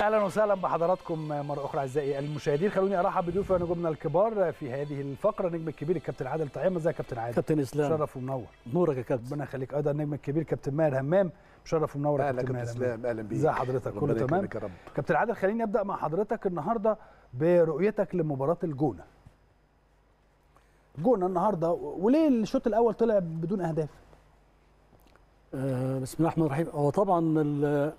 اهلا وسهلا بحضراتكم مره اخرى اعزائي المشاهدين. خلوني ارحب بضيوفي ونجومنا الكبار في هذه الفقره. النجم الكبير الكابتن عادل طعيمه. ازيك يا كابتن عادل؟ كابتن اسلام، مشرف ومنور. نورك يا كابتن. ربنا يخليك. ايضا النجم الكبير كابتن ماهر همام. مشرف ومنور يا كابتن ماهر. اسلام، اهلا بيك. ازي حضرتك؟ كله تمام؟ كابتن عادل، خليني ابدا مع حضرتك النهارده برؤيتك لمباراه الجونه. الجونه النهارده وليه الشوط الاول طلع بدون اهداف؟ بسم الله الرحمن الرحيم. هو طبعا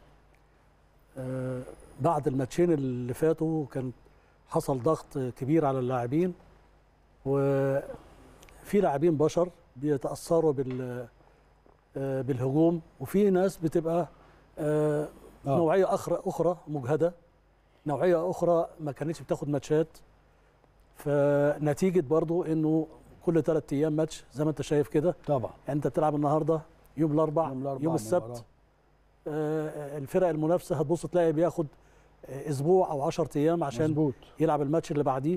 بعد الماتشين اللي فاتوا كان حصل ضغط كبير على اللاعبين، وفي لاعبين بشر بيتاثروا بالهجوم، وفي ناس بتبقى نوعيه اخرى مجهده، نوعيه اخرى ما كانتش بتاخد ماتشات. فنتيجه برضو انه كل 3 ايام ماتش زي ما انت شايف كده. طبعا يعني انت بتلعب النهارده يوم الاربعاء يوم السبت. الفرق المنافسه هتبص تلاقي بياخد اسبوع او 10 ايام عشان مزبوط. يلعب الماتش اللي بعديه.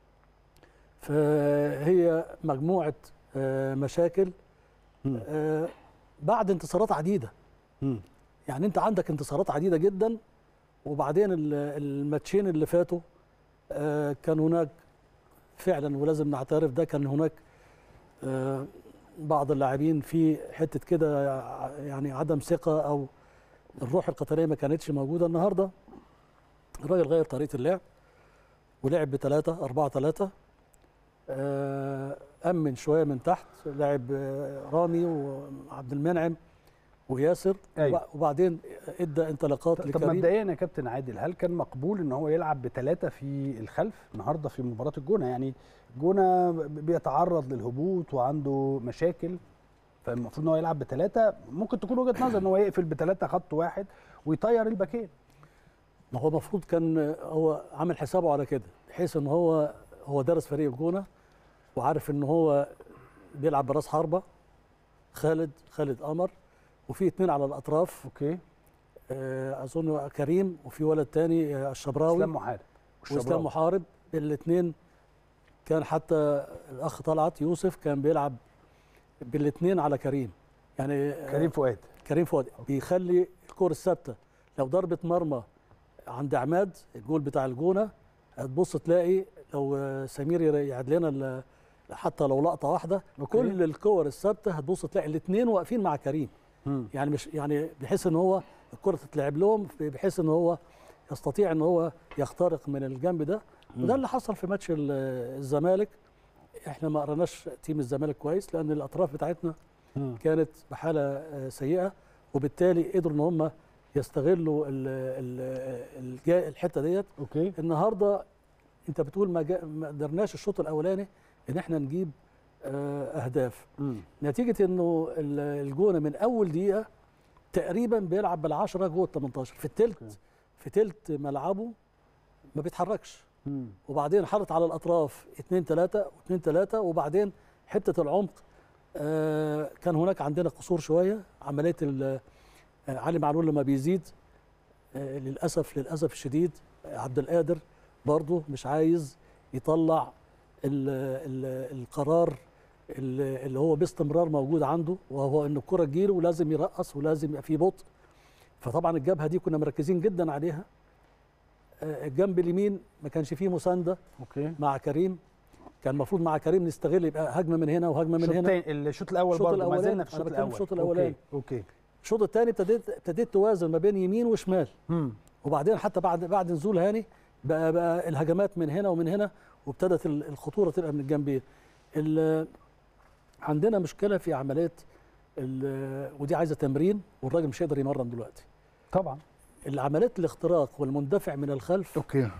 فهي مجموعه مشاكل بعد انتصارات عديده. يعني انت عندك انتصارات عديده جدا، وبعدين الماتشين اللي فاتوا كان هناك فعلا، ولازم نعترف ده، كان هناك بعض اللاعبين في حته كده يعني عدم ثقه، او الروح القتاليه ما كانتش موجوده. النهارده الراجل غير طريقه اللعب ولعب ب3-4-3، امن شويه من تحت، لعب رامي وعبد المنعم وياسر. أيوة. وبعدين ادى انطلاقات لكريم. طب مبدئيا يا كابتن عادل، هل كان مقبول ان هو يلعب ب3 في الخلف النهارده في مباراه الجونه؟ يعني الجونه بيتعرض للهبوط وعنده مشاكل، فالمفروض ان هو يلعب ب3. ممكن تكون وجهه نظر ان هو يقفل ب3 خط واحد ويطير الباكين. ما هو المفروض كان هو عامل حسابه على كده، بحيث ان هو درس فريق الجونه وعارف ان هو بيلعب براس حربه خالد قمر، وفي 2 على الاطراف. اوكي. اظن كريم، وفي ولد تاني الشبراوي اسلام محارب. الاثنين كان حتى الاخ طلعت يوسف كان بيلعب بالاثنين على كريم، يعني كريم فؤاد بيخلي الكره الثابته. لو ضربه مرمى عند عماد الجول بتاع الجونه، هتبص تلاقي لو سمير يعد لنا حتى لو لقطه واحده، كل الكور الثابته هتبص تلاقي الاثنين واقفين مع كريم. يعني مش يعني بحيث ان هو الكره تتلعب لهم، بحيث ان هو يستطيع ان هو يخترق من الجنب ده. وده اللي حصل في ماتش الزمالك. احنا ما قرناش تيم الزمالك كويس، لان الاطراف بتاعتنا كانت بحاله سيئه، وبالتالي قدروا ان هم يستغلوا الحته ديت. اوكي. النهارده انت بتقول ما قدرناش الشوط الاولاني ان احنا نجيب اهداف. نتيجه انه الجونه من اول دقيقه تقريبا بيلعب بال10 جوه ال18 في تلت ملعبه ما بيتحركش. وبعدين حاطط على الاطراف 2-3 وبعدين حته العمق كان هناك عندنا قصور شويه. عمليه علي معلول لما بيزيد للاسف الشديد عبد القادر برضه مش عايز يطلع القرار اللي هو باستمرار موجود عنده، وهو ان الكره تجيله ولازم يرقص ولازم يبقى فيه بطء. فطبعا الجبهه دي كنا مركزين جدا عليها. الجنب اليمين ما كانش فيه مسانده. اوكي. مع كريم كان المفروض مع كريم نستغل، يبقى هجمه من هنا وهجمه من هنا. الشوط الاول برضه ما زلنا في الشوط الاولاني. اوكي. الشوط الثاني ابتديت توازن ما بين يمين وشمال. وبعدين حتى بعد نزول هاني بقى الهجمات من هنا ومن هنا، وابتدت الخطوره تبقى من الجنبين. عندنا مشكله في عمليه ودي عايزه تمرين، والراجل مش هيقدر يمرن دلوقتي طبعا. العمليات الاختراق والمندفع من الخلف. اوكي.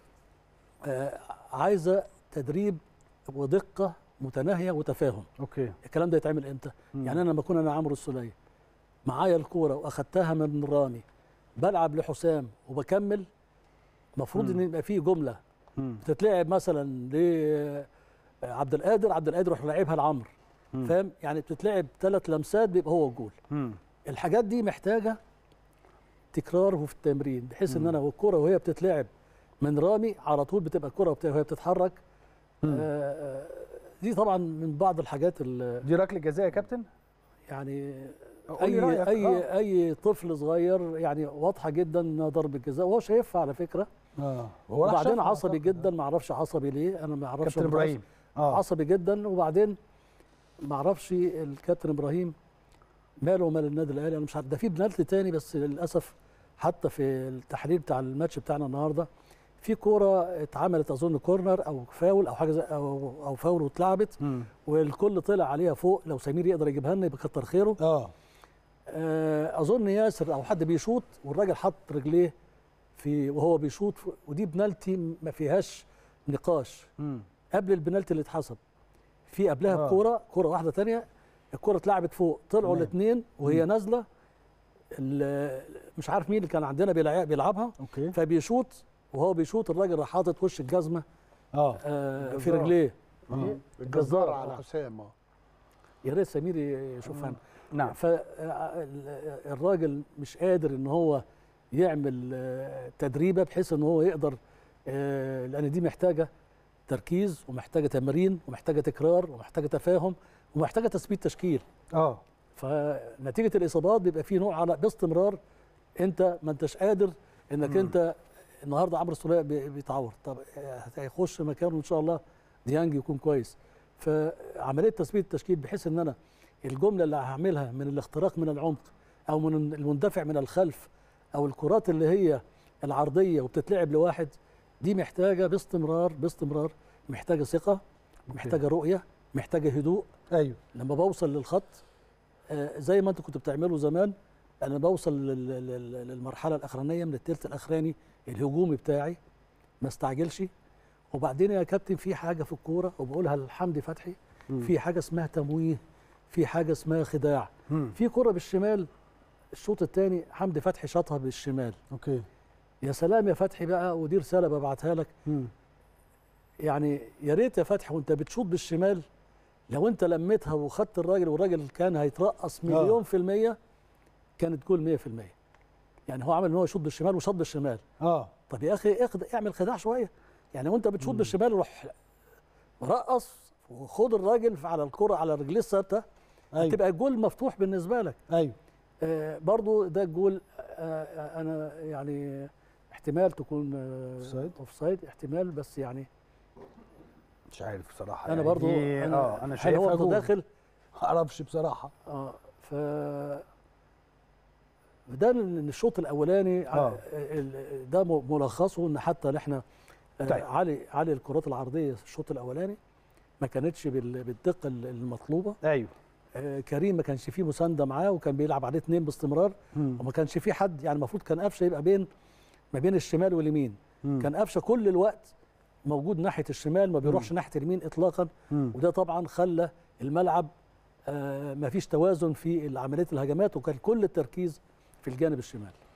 عايزه تدريب ودقه متناهيه وتفاهم. اوكي. الكلام ده يتعمل امتى؟ يعني انا لما اكون عمرو السوليه معايا الكوره واخدتها من رامي، بلعب لحسام وبكمل، المفروض ان يبقى فيه جمله بتتلعب مثلا لعبد القادر يروح لاعبها لعمرو، فاهم؟ يعني بتتلعب 3 لمسات بيبقى هو الجول. الحاجات دي محتاجه تكرار في التمرين، بحيث ان انا والكره وهي بتتلعب من رامي على طول بتبقى الكره وهي بتتحرك. دي طبعا من بعض الحاجات دي ركله جزاء يا كابتن؟ يعني رأيك. اي طفل صغير يعني واضحه جدا انها ضربه جزاء، وهو شايفها على فكره. وبعدين عصبي جدا، ما اعرفش عصبي ليه، انا ما اعرفش. كابتن ابراهيم عصبي جدا. وبعدين ما اعرفش الكابتن ابراهيم ماله ومال النادي الاهلي، انا مش عارف. ده في بنالتي تاني بس للاسف حتى في التحليل بتاع الماتش بتاعنا النهارده في كوره اتعملت اظن كورنر او فاول او حاجه او فاول واتلعبت والكل طلع عليها فوق. لو سمير يقدر يجيبها لنا يبقى كتر خيره. اظن ياسر او حد بيشوط والراجل حط رجليه في وهو بيشوط، ودي بنالتي ما فيهاش نقاش. قبل البنالتي اللي اتحسب في قبلها كوره واحده ثانيه، الكوره اتلعبت فوق، طلعوا الاثنين وهي نازله، مش عارف مين اللي كان عندنا بيلعبها. فبيشوط وهو بيشوط الراجل راح حاطط وش الجزمه في رجليه. الجزار على حسام. يا ريت سمير يشوفها. نعم. فالراجل مش قادر ان هو يعمل تدريبه بحيث ان هو يقدر، لان دي محتاجه تركيز ومحتاجه تمرين ومحتاجه تكرار ومحتاجه تفاهم ومحتاجه تثبيت تشكيل. فنتيجه الاصابات بيبقى في نوع على باستمرار انت ما انتش قادر انك انت النهارده عمرو السوليه بيتعور، طب هيخش مكانه ان شاء الله ديانج يكون كويس. فعمليه تثبيت التشكيل بحيث ان انا الجمله اللي هعملها من الاختراق من العمق او من المندفع من الخلف او الكرات اللي هي العرضيه وبتتلعب لواحد، دي محتاجه باستمرار محتاجه ثقه، محتاجه رؤيه، محتاجه هدوء. لما بوصل للخط زي ما انت كنت بتعمله زمان، انا بوصل للمرحله الاخرانيه من الثلث الاخراني الهجومي بتاعي ما استعجلش. وبعدين يا كابتن في حاجه في الكوره وبقولها لحمدي فتحي، في حاجه اسمها تمويه، في حاجه اسمها خداع. في كوره بالشمال الشوط الثاني حمدي فتحي شاطها بالشمال. يا سلام يا فتحي بقى، ودي رساله ببعتها لك. يعني يا ريت يا فتحي وانت بتشوط بالشمال لو انت لميتها وخدت الراجل والراجل كان هيترقص مليون في المية كانت جول 100%. يعني هو عمل ان هو يشوط بالشمال وشاط بالشمال. طب يا اخي اعمل خداع شويه. يعني وانت بتشوط بالشمال روح رقص وخد الراجل على الكره على رجليه الثابته. هتبقى الجول مفتوح بالنسبه لك. برضو ده الجول انا يعني احتمال تكون اوفسايد احتمال، بس يعني مش عارف بصراحه. انا يعني برضو انا شايفها جول داخل ما اعرفش بصراحه. ده الشوط الاولاني ده ملخصه ان حتى احنا علي الكرات العرضيه الشوط الاولاني ما كانتش بالدقه المطلوبه. كريم ما كانش فيه مسانده معاه وكان بيلعب عليه اثنين باستمرار. وما كانش فيه حد، يعني المفروض كان قفشه يبقى ما بين الشمال واليمين. كان قفشه كل الوقت موجود ناحيه الشمال، ما بيروحش ناحيه اليمين اطلاقا. وده طبعا خلى الملعب ما فيش توازن في عمليه الهجمات، وكان كل التركيز في الجانب الشمال.